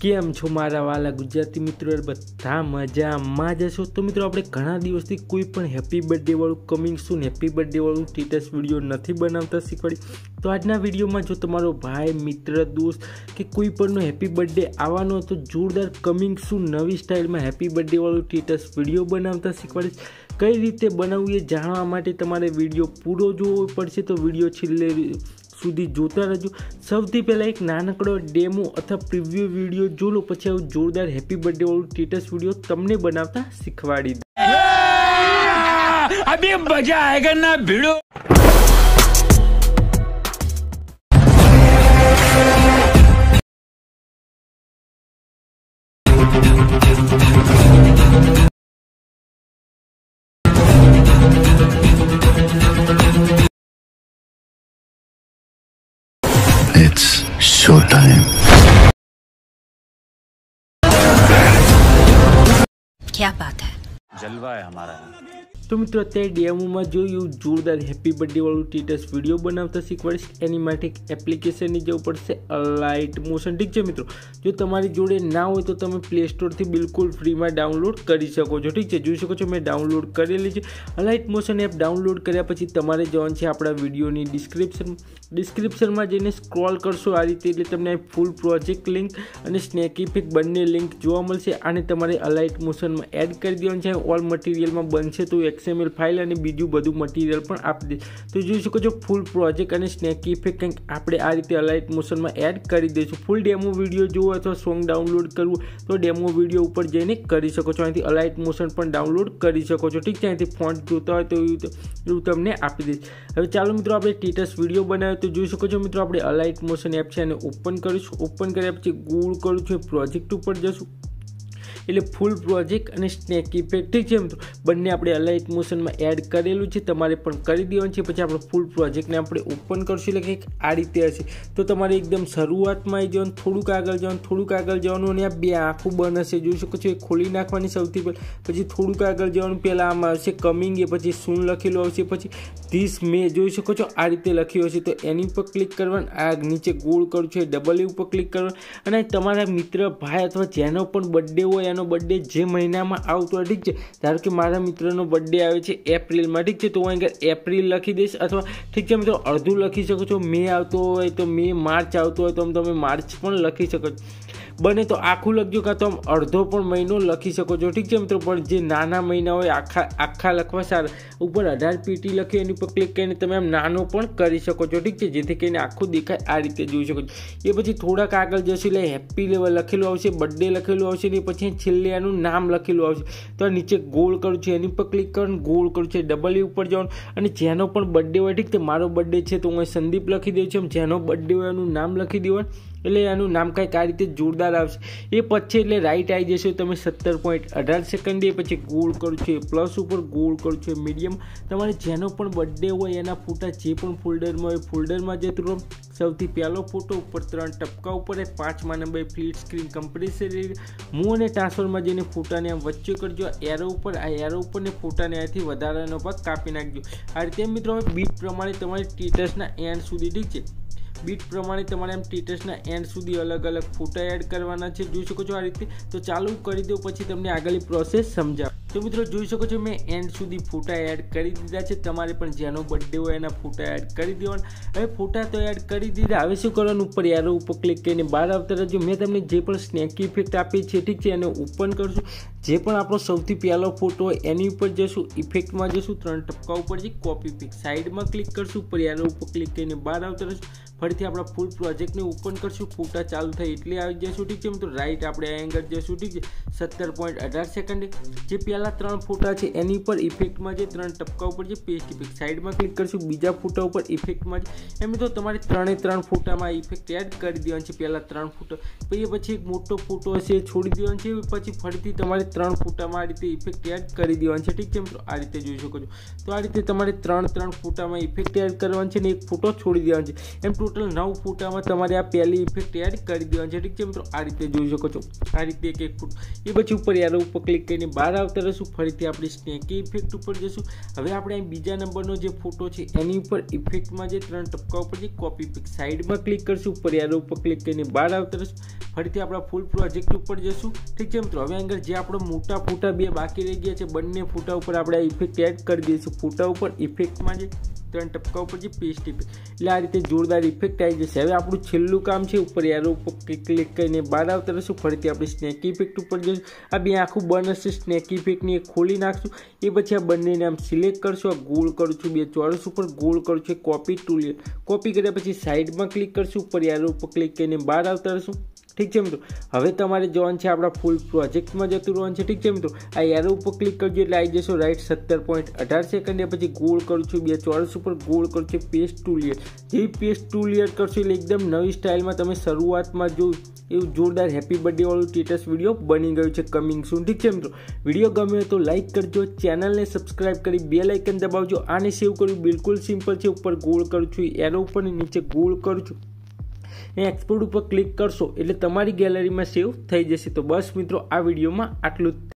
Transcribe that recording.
કેમ છો મારા વાલા ગુજરાતી મિત્રો? બધા મજામાં જ હશો તો મિત્રો આપણે ઘણા દિવસથી કોઈ પણ હેપી બર્થડે વાળું કમિંગ સૂન હેપી બર્થડે વાળું સ્ટેટસ વિડીયો નથી બનાવતા શીખવાડી. તો આજના વિડીયોમાં જો તમારો ભાઈ મિત્ર દોસ્ત કે કોઈ પણનો હેપી બર્થડે આવવાનો તો જોરદાર કમિંગ સૂન નવી સ્ટાઇલમાં હેપી બર્થડે વાળું સ્ટેટસ વિડીયો બનાવતા શીખવાડીશ. કઈ રીતે બનાવવું એ જાણવા માટે તમારે વિડીયો પૂરો જોવો પડશે, તો વિડીયો છેલ્લે સુધી જોતા રહેજો. સૌથી પહેલાં એક નાનકડો ડેમો અથવા પ્રિવ્યુ વિડીયો જો લો, પછી આવું જોરદાર હેપી બર્થડે વાળું સ્ટેટસ વિડીયો તમને બનાવતા શીખવાડી દઉં. અભી મજા આયેગા ના ભીડો. It's showtime. क्या बात है, जलवा है हमारा. તો મિત્રો અત્યારે ડેમોમાં જોયું જોરદાર હેપી બર્થડે વાળું સ્ટેટસ વિડીયો બનાવતા શીખવાડીશ. એની માટે એક એપ્લિકેશનની જવું પડશે, અલાઇટ મોશન. ઠીક છે મિત્રો, જો તમારી જોડે ના હોય તો તમે પ્લે સ્ટોરથી બિલકુલ ફ્રીમાં ડાઉનલોડ કરી શકો છો. ઠીક છે, જોઈ શકો છો મેં ડાઉનલોડ કરેલી છે. અલાઇટ મોશન એપ ડાઉનલોડ કર્યા પછી તમારે જવાનું છે આપણા વિડીયોની ડિસ્ક્રિપ્શનમાં જઈને સ્ક્રોલ કરશો આ રીતે, એટલે તમને ફૂલ પ્રોજેક્ટ લિંક અને સ્નેક ઇફેક્ટ બંને લિંક જોવા મળશે. આને તમારે અલાઇટ મોશનમાં એડ કરી દેવાનું છે. ઓલ મટીરિયલમાં બનશે તો XML ફાઇલ અને બીજું બધું મટીરિયલ પણ આપી દે. તો જોઈ શકો છો ફૂલ પ્રોજેક્ટ અને સ્નેક ઇફેક્ટ કંઈક આપણે આ રીતે અલાઇટ મોશનમાં એડ કરી દઈશું. ફૂલ ડેમો વિડીયો જોવો અથવા સોંગ ડાઉનલોડ કરવું તો ડેમો વિડીયો ઉપર જઈને કરી શકો છો. અહીંથી અલાઇટ મોશન પણ ડાઉનલોડ કરી શકો છો. ઠીક છે, અહીંથી ફોન્ટ જોતા હોય તો એવું તમને આપી દઈશ. હવે ચાલો મિત્રો આપણે સ્ટેટસ વિડીયો બનાવ્યો તો જોઈ શકો છો મિત્રો આપણે અલાઇટ મોશન એપ છે એને ઓપન કરીશું. ઓપન કર્યા પછી ગોળ કરું છું, પ્રોજેક્ટ ઉપર જશું એટલે ફૂલ પ્રોજેક્ટ અને સ્નેક ઇફેક્ટ. ઠીક છે મિત્રો, બંને આપણે અલાઇટ મોશનમાં એડ કરેલું છે, તમારે પણ કરી દેવાનું છે. પછી આપણે ફૂલ પ્રોજેક્ટને આપણે ઓપન કરશું એટલે કંઈક આ રીતે હશે. તો તમારે એકદમ શરૂઆતમાં આવી જવાનું, થોડુંક આગળ જવાનું અને આ બે આંખો બંધ હશે જોઈ શકો છો, એ ખોલી નાખવાની સૌથી પહેલાં. પછી થોડુંક આગળ જવાનું, પહેલાં આમાં આવશે કમિંગ, એ પછી સૂન લખેલું આવશે, પછી ધીસ મે જોઈ શકો છો આ રીતે લખ્યું હશે. તો એની ઉપર ક્લિક કરવાનું, આ નીચે ગોળ કરું છું ડબલ ઉપર ક્લિક કરવાનું અને તમારા મિત્ર ભાઈ અથવા જેનો પણ બર્થડે હોય એનો બર્થડે જે મહિનામાં આવતો હોય. ઠીક છે, ધારો કે મારા મિત્રનો બર્થડે આવે છે એપ્રિલમાં. ઠીક છે, તો હું અહીં એપ્રિલ લખી દઈશ, અથવા ઠીક છે મિત્રો અડધું લખી શકો છો. મે આવતો હોય તો મે, માર્ચ આવતો હોય તો તમે માર્ચ પણ લખી શકો છો. બને તો આખું લખજો, કાં તો અડધો પણ મહિનો લખી શકો છો. ઠીક છે મિત્રો, પણ જે નાના મહિના હોય આખા લખવા સારા. ઉપર 18 PT લખ્યું એની ઉપર ક્લિક કરીને તમે આમ નાનો પણ કરી શકો છો. ઠીક છે, જેથી કરીને આખું દેખાય આ રીતે જોઈ શકો છો. એ પછી થોડાક આગળ જશે એટલે હેપી લખેલું આવશે, બર્થડે લખેલું આવશે ને પછી છેલ્લે એનું નામ લખેલું આવશે. તો નીચે ગોળ કરું છું એની ઉપર ક્લિક કરવાનું, ગોળ કરું છું ડબલ ઉપર જવાનું અને જેનો પણ બર્થડે હોય. ઠીક છે, મારો બર્થડે છે તો હું સંદીપ લખી દઉં છું. જેનો બર્થડે હોય એનું નામ લખી દેવાનું એટલે એનું નામ કંઈક આ રીતે જોરદાર આવશે. એ પછી એટલે રાઈટ આવી જશે તમે 17.18 સેકન્ડે. પછી ગોળ કરું છું પ્લસ ઉપર, ગોળ કરું છું મીડિયમ. તમારે જેનો પણ બર્થડે હોય એના ફોટા જે પણ ફોલ્ડરમાં હોય ફોલ્ડરમાં જતું રહો. સૌથી પહેલો ફોટો ઉપર 3 ટપકા ઉપર 5મા નંબર ફ્લિટ સ્ક્રીન કમ્પ્રેસર મૂવ અને ટ્રાન્સફરમાં જઈને ફોટાને આમ વચ્ચે કરજો. એરો ઉપર, આ એરો ઉપર ને ફોટાને અહીંથી વધારાનો ભાગ કાપી નાખજો. આ રીતે મિત્રો બીટ પ્રમાણે તમારે સ્ટેટસના એન્ડ સુધી. ઠીક છે, બીટ પ્રમાણે તમારે એમ સ્ટેટસના એન્ડ સુધી અલગ અલગ ફોટા એડ કરવાના છે. જોઈ શકો છો આ રીતે. તો ચાલુ કરી દો, પછી તમને આગળની પ્રોસેસ સમજાવ. તો મિત્રો જોઈ શકો છો મેં એન્ડ સુધી ફોટા એડ કરી દીધા છે. તમારે પણ જેનો બર્થડે હોય એના ફોટા એડ કરી દેવાના. હવે ફોટા તો એડ કરી દીધા, હવે શું કરવાનું? ઉપર એરો ઉપર ક્લિક કરીને બહાર આવતા રહેજો. મેં તમને જે પણ સ્નેક ઇફેક્ટ આપી છે, ઠીક છે, એને ઓપન કરશું. જે પણ આપણો સૌથી પહેલો ફોટો હોય એની ઉપર જશું, ઇફેક્ટમાં જશું, 3 ટપકા ઉપર જે કોપી પિક સાઈડમાં ક્લિક કરશું. ઉપર એરો ઉપર ક્લિક કરીને બહાર આવતા રહેશું. ફરીથી આપણા ફૂલ પ્રોજેક્ટને ઓપન કરશું. ફોટા ચાલુ થાય એટલે આવી જશું. ઠીક છે મિત્રો, રાઈટ આપણે એંગલ જશું. ઠીક છે, 17.18 સેકન્ડે. જે પહેલા 3 ફોટા છે એની ઉપર ઇફેક્ટમાં જે 3 ટપકા ઉપર જે પેસ્ટ ઇફેક્ટ સાઈડમાં ક્લિક કરશું. બીજા ફોટા ઉપર ઇફેક્ટમાં જ એમ તો તમારે 3 ફોટામાં ઇફેક્ટ એડ કરી દેવાનું છે. પહેલા 3 ફોટા, પછી એક મોટો ફોટો હશે છોડી દેવાનો છે. પછી ફરીથી તમારે 3 ફોટામાં આ રીતે ઇફેક્ટ એડ કરી દેવાનું છે. ઠીક છે મિત્રો, આ રીતે જોઈ શકો છો. તો આ રીતે તમારે 3 ફોટામાં ઇફેક્ટ એડ કરવાની છે ને એક ફોટો છોડી દેવાનો છે. એમ ટોટલ 9 ફોટામાં તમારે આ પહેલી ઇફેક્ટ એડ કરી દેવાની છે. ઠીક છે મિત્રો, આ રીતે જોઈ શકો છો. આ રીતે એક ફોટો. એ પછી ઉપર એરો ઉપર ક્લિક કરીને બહાર આવતા રહીશું. ફરીથી આપણે સ્નેક ઇફેક્ટ ઉપર જશું. હવે આપણે અહીં બીજા નંબરનો જે ફોટો છે એની ઉપર ઇફેક્ટમાં જે 3 ટપકા ઉપર જે કોપી પિક સાઈડમાં ક્લિક કરશું. ઉપર એરો ઉપર ક્લિક કરીને બહાર આવતા રહીશું. ફરીથી આપણા ફૂલ પ્રોજેક્ટ ઉપર જશું. ઠીક છે મિત્રો, હવે આગળ જે આપણો મોટા ફૂટા બે બાકી રહી ગયા છે બંને ફૂટા ઉપર આપણે ઇફેક્ટ એડ કરી દઈશું. ફૂટા ઉપર ઇફેક્ટમાં જે 3 ટપકા ઉપર જે પેસ્ટ ઇફેક્ટ, એટલે આ રીતે જોરદાર ઇફેક્ટ આવી જશે. હવે આપણું છેલ્લું કામ છે ઉપર એરો ઉપર ક્લિક કરીને બહાર આવતા રહીશું. ફરીથી આપણે સ્નેક ઇફેક્ટ ઉપર જઈશું. આ બે આખું બન હશે સ્નેક ઇફેક્ટની, એક ખોલી નાખશું. એ પછી આ બંનેને આમ સિલેક્ટ કરશું, આ ગોળ કરું છું, બે ચોરસ ઉપર ગોળ કરું છું, કોપી ટૂલ કોપી કર્યા પછી સાઈડમાં ક્લિક કરશું, ઉપર એરો ઉપર ક્લિક કરીને બહાર આવતા રહીશું. ઠીક છે મિત્રો, હવે તમારે જવાનું છે આપણા ફૂલ પ્રોજેક્ટમાં જતું રહેવાનું છે. ઠીક છે મિત્રો, આ એરો ઉપર ક્લિક કરજો એટલે આવી જશો રાઈટ 17.18 સેકન્ડ. પછી ગોળ કરું છું, બે ચોરસ ઉપર ગોળ કરું છું, પેસ્ટ ટુ લેયર. જેવી પેસ્ટ ટુ લેયર કરશો એટલે એકદમ નવી સ્ટાઇલમાં તમે શરૂઆતમાં જોયું એવું જોરદાર હેપી બર્થડે વાળું સ્ટેટસ વિડીયો બની ગયું છે, કમિંગ સૂન. ઠીક છે મિત્રો, વિડીયો ગમ્યો હોય તો લાઇક કરજો, ચેનલને સબસ્ક્રાઇબ કરી બેલ આઇકન દબાવજો. આને સેવ કરવું બિલકુલ સિમ્પલ છે. ઉપર ગોળ કરું છું, એરો ઉપર નીચે ગોળ કરું છું, એક્સપોર્ટ ઉપર ક્લિક કરશો એટલે તમારી ગેલેરીમાં સેવ થઈ જશે. તો બસ મિત્રો, આ વિડીયોમાં આટલું જ.